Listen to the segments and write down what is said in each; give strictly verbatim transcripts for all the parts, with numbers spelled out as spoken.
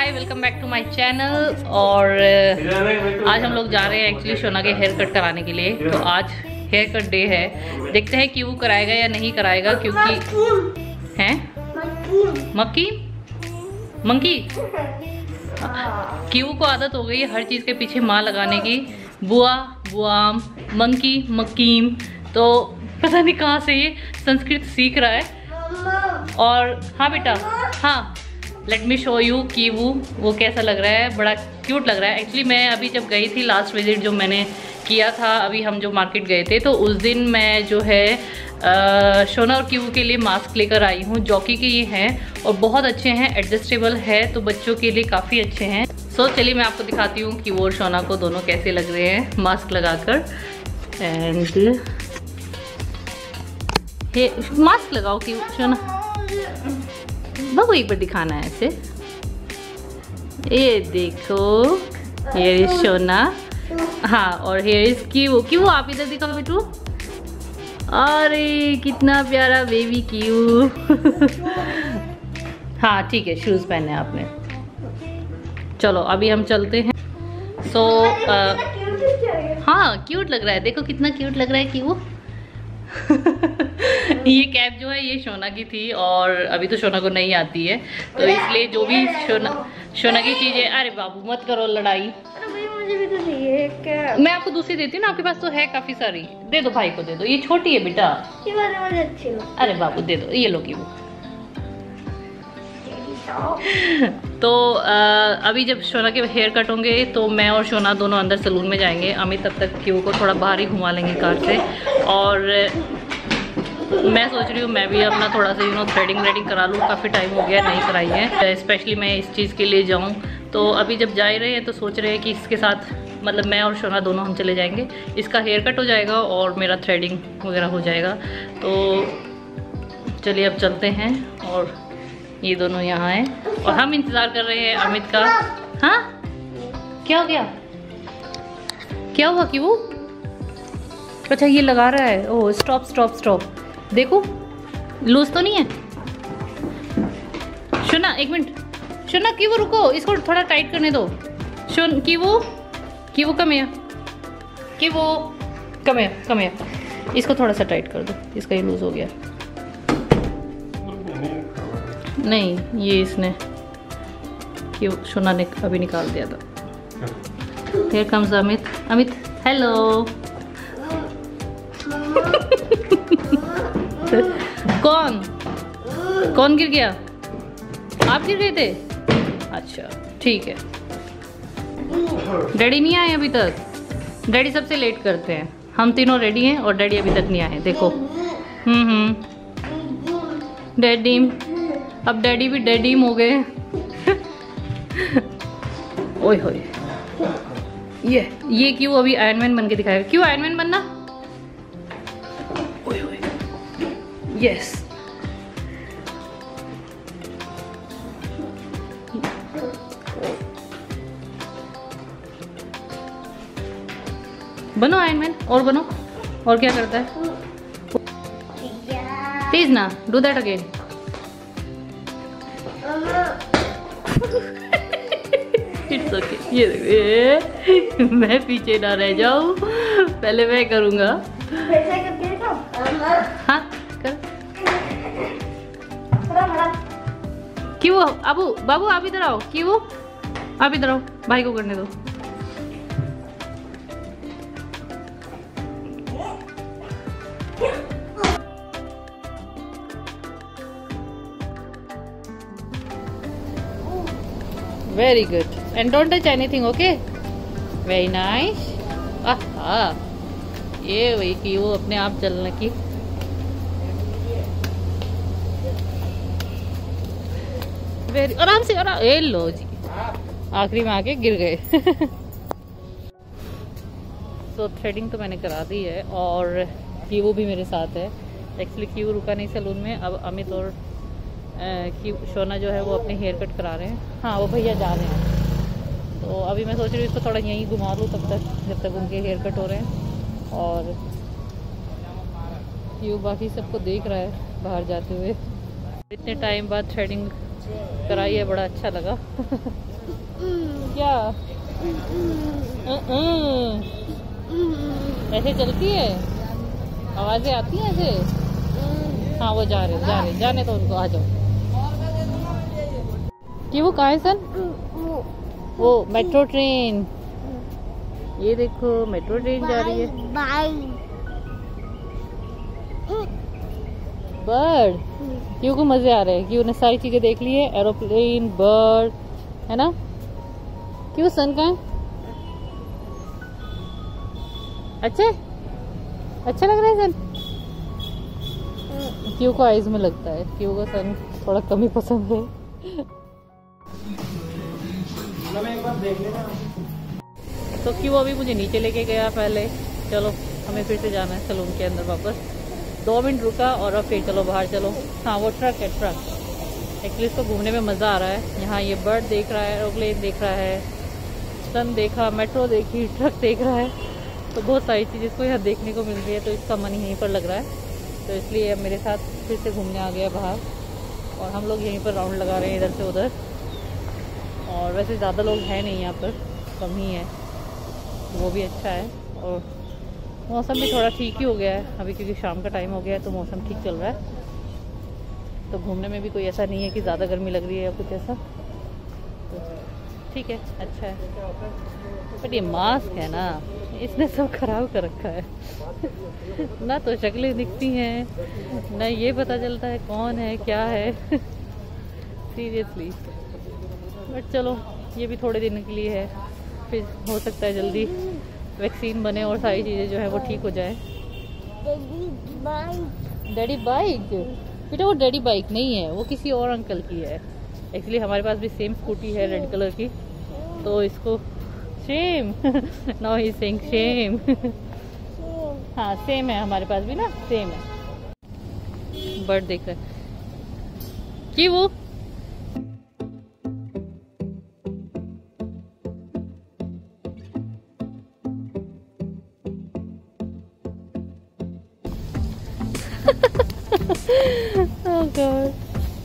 Hi, welcome back to my channel. और आज हम लोग जा रहे हैं एक्चुअली शोना के हेयर कट कराने के लिए। तो आज हेयर कट डे है, देखते हैं कि वो कराएगा या नहीं कराएगा, क्योंकि हैं मक्की मंकी क्यू को आदत हो गई है हर चीज़ के पीछे माँ लगाने की। बुआ बुआम, मंकी मक्कीम, तो पता नहीं कहाँ से ये संस्कृत सीख रहा है। और हाँ बेटा, हाँ लेट मी शो यू कि वो वो कैसा लग रहा है, बड़ा क्यूट लग रहा है। एक्चुअली मैं अभी जब गई थी लास्ट विजिट जो मैंने किया था, अभी हम जो मार्केट गए थे, तो उस दिन मैं जो है आ, शोना और क्यू के लिए मास्क लेकर आई हूँ। जॉकी के ये हैं और बहुत अच्छे हैं, एडजस्टेबल है, तो बच्चों के लिए काफ़ी अच्छे हैं। सो so, चलिए मैं आपको दिखाती हूँ कि वो और शोना को दोनों कैसे लग रहे हैं मास्क लगाकर। एंड हे मास्क लगाओ कि शोना, बाबू एक बार दिखाना है ऐसे। ये देखो, हेयर इज शोना, हाँ, और हेयर इज क्यू। क्यू आप इधर दिखाओ बेटू। अरे कितना प्यारा बेबी क्यू। हाँ ठीक है, शूज पहने आपने। चलो अभी हम चलते हैं। सो so, uh, हाँ क्यूट लग रहा है, देखो कितना क्यूट लग रहा है क्यू। ये कैप जो है ये शोना की थी और अभी तो शोना को नहीं आती है, तो इसलिए जो भी शोना शोना की चीजें, अरे बाबू मत करो लड़ाई। मुझे भी तो चाहिए कैप। मैं आपको दूसरी देती हूँ ना, आपके पास तो है काफी सारी। दे दो भाई को, दे दो, ये छोटी है बेटा। ये वाली मुझे अच्छी लगती है। अरे बाबू दे दो, ये लो की वो। तो आ, अभी जब शोना के हेयर कट होंगे तो मैं और शोना दोनों अंदर सलून में जाएंगे। अमित तब तक क्यू को थोड़ा बाहर ही घुमा लेंगे कार से। और मैं सोच रही हूँ मैं भी अपना थोड़ा सा यू नो थ्रेडिंग व्रेडिंग करा लूँ, काफ़ी टाइम हो गया नहीं कराई है। स्पेशली मैं इस चीज़ के लिए जाऊँ, तो अभी जब जा रहे हैं तो सोच रहे हैं कि इसके साथ मतलब मैं और शोना दोनों हम चले जाएंगे। इसका हेयर कट हो जाएगा और मेरा थ्रेडिंग वगैरह हो जाएगा। तो चलिए अब चलते हैं। और ये दोनों यहाँ हैं और हम इंतज़ार कर रहे हैं अमित का। हाँ क्या हो गया, क्या हुआ कि वो, अच्छा ये लगा रहा है। ओह स्टॉप स्टॉप स्टॉप, देखो लूज तो नहीं है। शोना एक मिनट, शोना की वो रुको, इसको थोड़ा टाइट करने दो। शोन की वो की वो कम है, कि वो कम है कम है, इसको थोड़ा सा टाइट कर दो, इसका ये लूज हो गया। नहीं ये इसने कि शोना ने अभी निकाल दिया था। Here comes Amit. Amit hello. कौन कौन गिर गया, आप गिर गए थे? अच्छा ठीक है। डैडी नहीं आए अभी तक, डैडी सबसे लेट करते हैं। हम तीनों रेडी हैं और डैडी अभी तक नहीं आए, देखो। हम्म हम्म डैडी, अब डैडी भी डैडीम हो गए। ओए होए, ये ये क्यों अभी आयरन मैन बन के दिखाएगा? क्यों आयरन मैन बनना? ओए होए, यस। बनो आयरन मैन, और बनो। और क्या करता है? प्लीज ना do that again. It's okay. ये देखो, मैं पीछे ना रह जाऊं, पहले मैं करूंगा। हाँ कर। क्यों अबू बाबू आप इधर आओ, क्यों आप इधर आओ, भाई को करने दो। Very good. And don't touch anything, okay? Very nice. आहा, ये वही कि वो अपने आप चलने की। Very आराम से, आराम। ए लो जी, आखिरी में आके गिर गए। तो थ्रेडिंग तो मैंने करा दी है और क्यू भी मेरे साथ है। एक्चुअली क्यू रुका नहीं सलून में, अब अमित और कि शोना जो है वो अपने हेयर कट करा रहे हैं। हाँ वो भैया जा रहे हैं, तो अभी मैं सोच रही हूँ इसको थोड़ा यहीं घुमा लूँ तब तक, जब तक उनके हेयर कट हो रहे हैं। और क्यों बाकी सबको देख रहा है बाहर जाते हुए। इतने टाइम बाद थ्रेडिंग कराई है, बड़ा अच्छा लगा। क्या ऐसे चलती है, आवाजें आती हैं ऐसे। हाँ वो जा रहे जा रहे जाने तो उनको, आ जाओ। कि वो कहाँ है सन? वो मेट्रो ट्रेन, ये देखो मेट्रो ट्रेन जा रही है। बर्ड, क्यों को मजे आ रहे हैं, क्यों ने सारी चीजें देख ली है, एरोप्लेन, बर्ड, है ना। क्यों सन का है? अच्छे अच्छा लग रहा है सन। क्यों को आइज में लगता है, क्यों को सन थोड़ा कम ही पसंद है। तो क्यों अभी मुझे नीचे लेके गया पहले, चलो हमें फिर से जाना है सलून के अंदर वापस। दो मिनट रुका और अब फिर चलो बाहर चलो। हाँ वो ट्रक है, ट्रक एक्चुअली इसको घूमने में मज़ा आ रहा है। यहाँ ये बर्ड देख रहा है, एरोप्लेन देख रहा है, सन देखा, मेट्रो देखी, ट्रक देख रहा है, तो बहुत सारी चीज़ इसको यहाँ देखने को मिल रही है। तो इसका मन यहीं पर लग रहा है, तो इसलिए अब मेरे साथ फिर से घूमने आ गया बाहर। और हम लोग यहीं पर राउंड लगा रहे हैं इधर से उधर। और वैसे ज़्यादा लोग हैं नहीं यहाँ पर, कम ही है, वो भी अच्छा है। और मौसम भी थोड़ा ठीक ही हो गया है अभी, क्योंकि शाम का टाइम हो गया है, तो मौसम ठीक चल रहा है। तो घूमने में भी कोई ऐसा नहीं है कि ज़्यादा गर्मी लग रही है या कुछ ऐसा, तो ठीक है, अच्छा है। बट ये मास्क है ना, इसने सब खराब कर रखा है। ना तो शक्लें दिखती हैं, ना ये पता चलता है कौन है क्या है। सीरियसली। बट चलो ये भी थोड़े दिन के लिए है, फिर हो सकता है जल्दी वैक्सीन बने और सारी चीज़ें जो है वो ठीक हो जाए। डैडी बाइक बेटा, वो डैडी बाइक नहीं है, वो किसी और अंकल की है। एक्चुअली हमारे पास भी सेम स्कूटी है रेड कलर की, तो इसको सेम नाउ ही सेइंग सेम। हाँ सेम है, हमारे पास भी ना सेम है। बर्ड देख रहे कि वो oh God.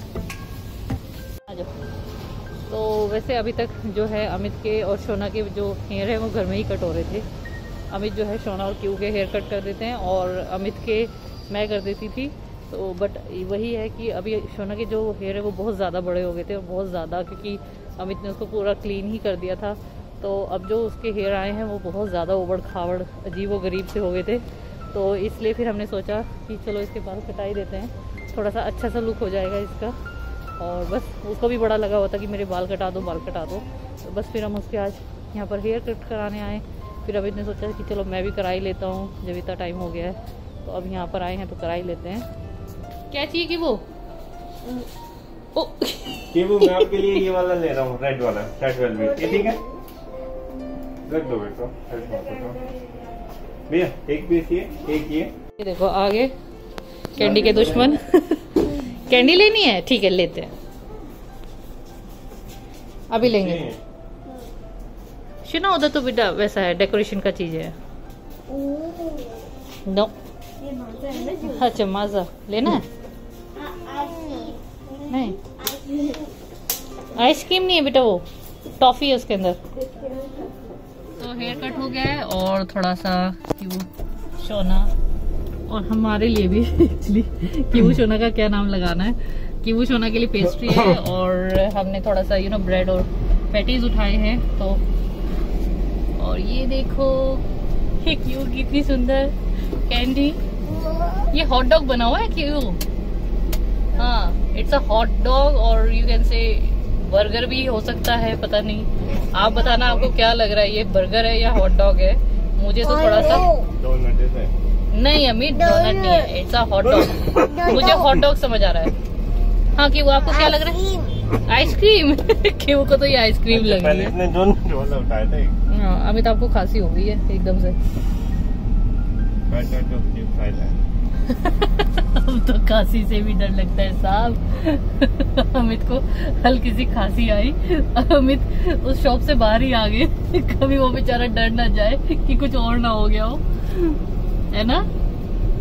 तो वैसे अभी तक जो है अमित के और शोना के जो हेयर है वो घर में ही कट हो रहे थे। अमित जो है शोना और क्यू के हेयर कट कर देते हैं और अमित के मैं कर देती थी। तो बट वही है कि अभी शोना के जो हेयर है वो बहुत ज़्यादा बड़े हो गए थे, और बहुत ज़्यादा, क्योंकि अमित ने उसको पूरा क्लीन ही कर दिया था। तो अब जो उसके हेयर आए हैं वो बहुत ज़्यादा उबड़ खाबड़ अजीब व गरीब से हो गए थे। तो इसलिए फिर हमने सोचा कि चलो इसके बाल कटाई देते हैं, थोड़ा सा अच्छा सा लुक हो जाएगा इसका। और बस उसको भी बड़ा लगा हुआ था कि मेरे बाल कटा दो बाल कटा दो तो बस फिर हम उसके आज यहाँ पर हेयर कट कराने आए। फिर अभी ने सोचा कि चलो मैं भी करा ही लेता हूँ, जब इतना टाइम हो गया है तो अब यहाँ पर आए हैं तो करा ही लेते हैं। क्या चाहिए कि वो ओ कि वो मैं आपके लिए ये वाला ले रहा हूँ, रेड वाला रेड वेलवेट, ये ठीक है, रख दो बेटा। भैया एक पीस ये, एक ये ये देखो आगे कैंडी के दुश्मन। कैंडी लेनी है, ठीक है लेते हैं, अभी लेंगे। सुना उधर तो बेटा वैसा है, डेकोरेशन का चीज है। नो अच्छा माजा लेना है? नहीं आइसक्रीम नहीं है बेटा, वो टॉफी है उसके अंदर। तो हेयर कट हो गया है और थोड़ा सा क्यू शोना और हमारे लिए भी एक्चुअली क्यू शोना का क्या नाम लगाना है, क्यू शोना के लिए पेस्ट्री है और हमने थोड़ा सा यू नो ब्रेड और पैटीज उठाए हैं। तो और ये देखो ये क्यू कितनी सुंदर कैंडी, ये हॉट डॉग बना हुआ है क्यू। हाँ इट्स अ हॉट डॉग और यू कैन से बर्गर भी हो सकता है, पता नहीं, आप बताना आपको क्या लग रहा है, ये बर्गर है या हॉट डॉग है। मुझे तो थोड़ा सा नहीं अमित डोनट नहीं है, इट्स अ हॉट डॉग। मुझे हॉट डॉग समझ आ रहा है। हाँ कि वो आपको क्या लग रहा है? आइसक्रीम। क्यों को तो ये आइसक्रीम लग रही है। हाँ अमित आपको खांसी हो गई है एकदम से। अब तो खांसी से भी डर लगता है साहब। अमित को हल्की सी खांसी आई, अमित उस शॉप से बाहर ही आ गए। कभी वो बेचारा डर ना जाए कि कुछ और ना हो गया हो, है ना?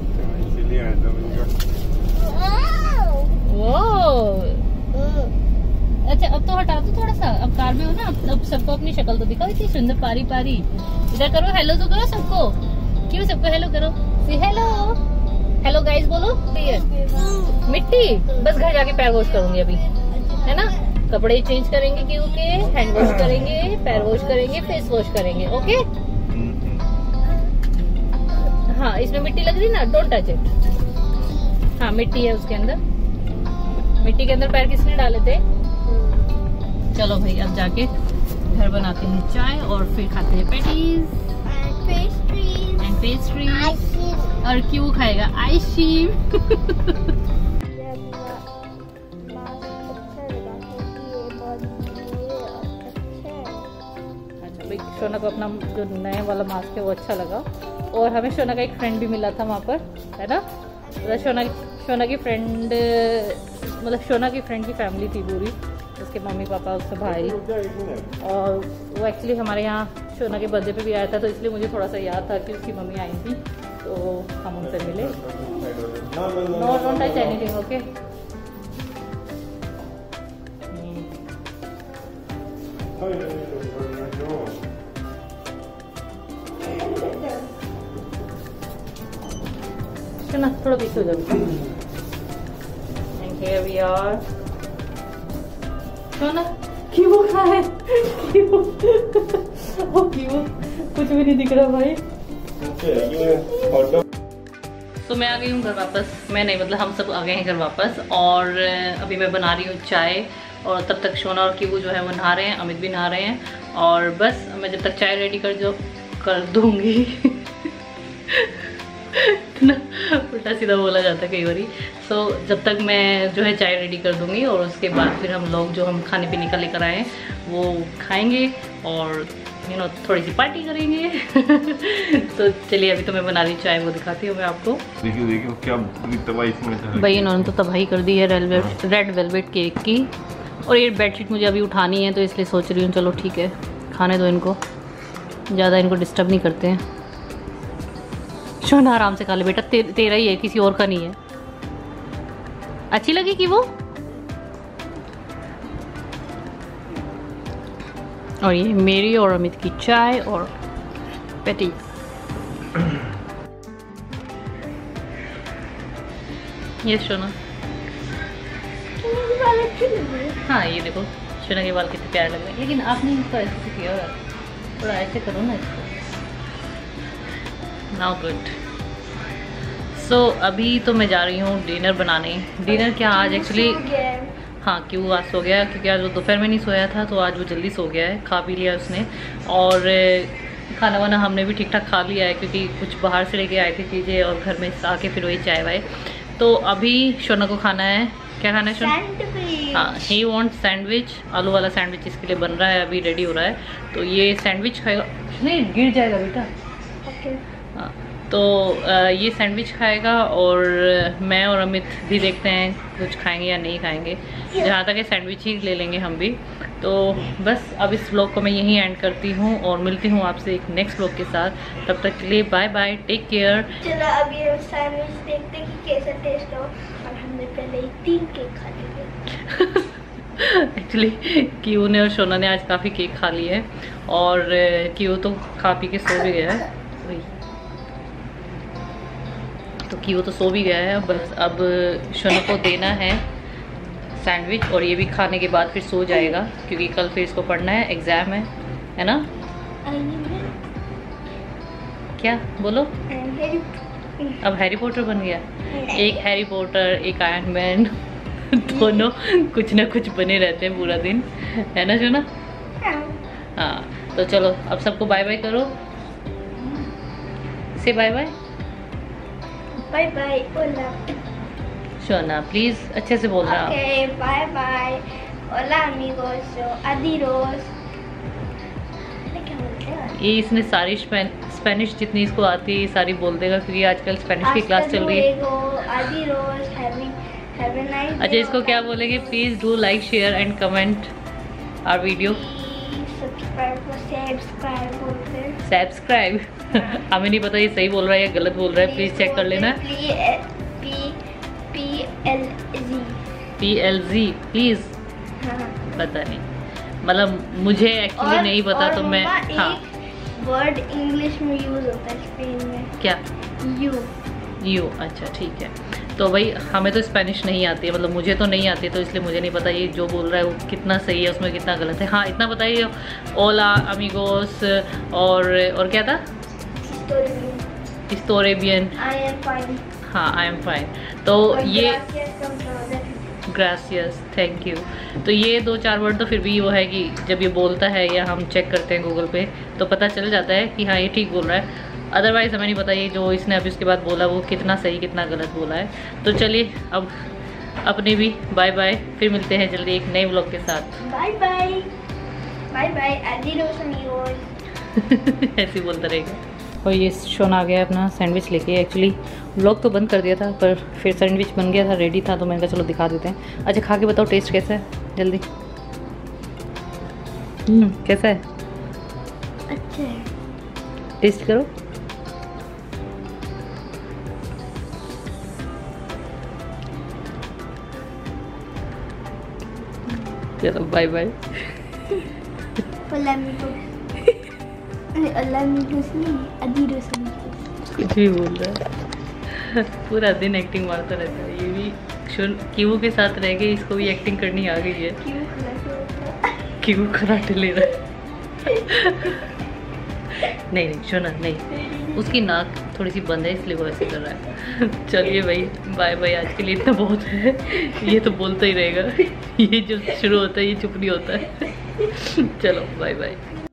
वो अच्छा अब तो हटा दो थोड़ा सा, अब कार में हो ना, अब, अब सबको अपनी शक्ल तो दिखाओ, इतनी सुंदर पारी पारी। इधर करो, हेलो तो करो सबको, क्यों सबको हेलो करो, सी हेलो, हेलो गाइस बोलो। मिट्टी बस घर जाके पैर वॉश करूंगी अभी, है ना, कपड़े चेंज करेंगे, क्योंकि हैंड वॉश करेंगे, पैर वॉश करेंगे, फेस वॉश करेंगे, ओके। हाँ इसमें मिट्टी लग रही ना, डोंट टच इट। हाँ मिट्टी है उसके अंदर, मिट्टी के अंदर पैर किसने डाले थे। चलो भाई अब जाके घर बनाते हैं चाय और फिर खाते हैं पैटीज एंड पेस्ट्री। और क्यों खाएगा आइसक्रीम। शोना को अपना जो नया वाला मास्क है वो अच्छा लगा, और हमें शोना का एक फ्रेंड भी मिला था वहाँ पर, है ना, मतलब शोना शोना की फ्रेंड, मतलब शोना की फ्रेंड की फैमिली थी पूरी, उसके मम्मी पापा, उसका भाई, और वो एक्चुअली हमारे यहाँ शोना के बर्थडे पे भी आया था, तो इसलिए मुझे थोड़ा सा याद था कि उसकी मम्मी आई थी, तो हम उनसे मिले। No don't touch anything, okay. Shona थोड़ा पीछे हो जाओ। And here we are. Shona क्यों खा है, क्यों क्यों कुछ भी नहीं दिख रहा भाई। तो मैं आ गई हूँ घर वापस, मैं नहीं मतलब हम सब आ गए हैं घर वापस, और अभी मैं बना रही हूँ चाय, और तब तक शोना और कीवू जो है वो नहा रहे हैं, अमित भी नहा रहे हैं, और बस मैं जब तक चाय रेडी कर जो कर दूंगी ना उल्टा सीधा बोला जाता है कई बारी। सो so, जब तक मैं जो है चाय रेडी कर दूंगी, और उसके बाद फिर हम लोग जो हम खाने पीने का लेकर आए हैं वो खाएंगे, और यू नो थोड़ी सी पार्टी करेंगे। तो चलिए अभी तो मैं बना रही चाय, वो दिखाती हूँ मैं आपको। देखिए देखिए क्या तबाही इसमें भाई इन्होंने तो तबाही कर दी है रेलवेट रेड वेलवेट केक की, और ये बेडशीट मुझे अभी उठानी है, तो इसलिए सोच रही हूँ चलो ठीक है खाने दो इनको, ज़्यादा इनको डिस्टर्ब नहीं करते हैं। शोना आराम से खा ले बेटा, ते, तेरा ही है, किसी और का नहीं है। अच्छी लगी कि वो, और ये मेरी और अमित की चाय और पैटी। ये शोना, हाँ ये देखो शोना के बाल कितने प्यारे लग रहे हैं, लेकिन आपने इसको ऐसे किया, थोड़ा ऐसे करो ना इसको। Now good. सो अभी तो मैं जा रही हूँ डिनर बनाने। डिनर क्या आज एक्चुअली, हाँ क्यों आज सो गया, क्योंकि आज वो दोपहर में नहीं सोया था, तो आज वो जल्दी सो गया है, खा पी लिया उसने, और खाना वाना हमने भी ठीक ठाक खा लिया है, क्योंकि कुछ बाहर से लेके आए थे चीज़ें, और घर में आके फिर वही चाय वाय। तो अभी शोना को खाना है, क्या खाना है शोना? हाँ ही वांट सैंडविच, आलू वाला सैंडविच इसके लिए बन रहा है, अभी रेडी हो रहा है, तो ये सैंडविच खाएगा। नहीं गिर जाएगा बेटा। हाँ तो ये सैंडविच खाएगा, और मैं और अमित भी देखते हैं कुछ खाएंगे या नहीं खाएंगे, जहाँ तक है सैंडविच ही ले लेंगे हम भी। तो बस अब इस व्लॉग को मैं यहीं एंड करती हूँ, और मिलती हूँ आपसे एक नेक्स्ट व्लॉग के साथ। तब तक के लिए बाय बाय, टेक केयर। चलो अब ये सैंडविच देखते हैं कि कैसा टेस्ट हो, और हमने पहले ही तीन केक खा लिए। एक्चुअली क्यू ने और शोना ने आज काफ़ी केक खा लिए है, और क्यू तो खा पी के सो भी गया है, तो क्यू तो सो भी गया है। बस अब शोना को देना है सैंडविच, और ये भी खाने के बाद फिर सो जाएगा, क्योंकि कल फिर इसको पढ़ना है, एग्जाम है है ना। क्या बोलो? अब हैरी पॉटर बन गया, एक हैरी पॉटर एक आयरन मैन, दोनों कुछ ना कुछ बने रहते हैं पूरा दिन, है ना शोना? हाँ तो चलो अब सबको बाय बाय करो, say bye bye bye bye ओला। शोना प्लीज अच्छे से बोल रहा। ओके बाय बाय ओला अमीगोस, अडिरोस। क्या बोलते हैं ये, इसने सारी स्पेनिश जितनी इसको आती है सारी बोल देगा, क्योंकि आजकल स्पेनिश की क्लास चल रही है। अडिरोस, हैविंग हैव अ नाइस। अच्छा इसको क्या बोलेंगे? Please do like share and comment our video. Subscribe subscribe बोलते हैं, सब्सक्राइब। हमें नहीं पता ये सही बोल रहा है या गलत बोल रहा है, प्लीज चेक कर लेना। P P L G P L G please. हाँ पता नहीं, मतलब मुझे एक्चुअली नहीं पता। तो मैं हाँ वर्ड इंग्लिश में यूज होता है स्पेन में। क्या? यू। यू, अच्छा ठीक है। तो भाई हमें तो स्पेनिश नहीं आती है, मतलब मुझे तो नहीं आती, तो इसलिए मुझे नहीं पता ये जो बोल रहा है वो कितना सही है, उसमें कितना गलत है। हाँ इतना बताइए, ओला अमीगोस और और क्या था? स्टोरेबियन। I am fine. हाँ आई एम फाइन। तो ये ग्रासियस, थैंक यू। तो ये दो चार वर्ड तो फिर भी वो है कि जब ये बोलता है या हम चेक करते हैं गूगल पे तो पता चल जाता है कि हाँ ये ठीक बोल रहा है। अदरवाइज़ हमें नहीं पता ये जो इसने अभी उसके बाद बोला वो कितना सही कितना गलत बोला है। तो चलिए अब अपने भी बाय बाय, फिर मिलते हैं जल्दी एक नए व्लॉग के साथ। बाय बाय बाय बाय एडिडोस अमीगोस। ऐसे बोलता रहेगा। और ये शोन आ गया अपना सैंडविच लेके। एक्चुअली व्लॉग तो बंद कर दिया था पर फिर सैंडविच बन गया था, रेडी था, तो मैंने कहा चलो दिखा देते हैं। अच्छा खा के बताओ टेस्ट कैसा है जल्दी। हम्म कैसा है? अच्छा है। टेस्ट करो। चलो बाय बाय। कुछ भी बोल रहा है, पूरा दिन एक्टिंग मारता रहता है। ये भी कीवू के साथ रह के इसको भी एक्टिंग करनी आ गई है। कीवू कराटे ले रहा है। नहीं नहीं शोना नहीं, उसकी नाक थोड़ी सी बंद है इसलिए वो ऐसे कर रहा है। चलिए भाई बाय बाय, आज के लिए इतना बहुत है। ये तो बोलता ही रहेगा, ये जो शुरू होता है ये चुप नहीं होता है। चलो बाय बाय।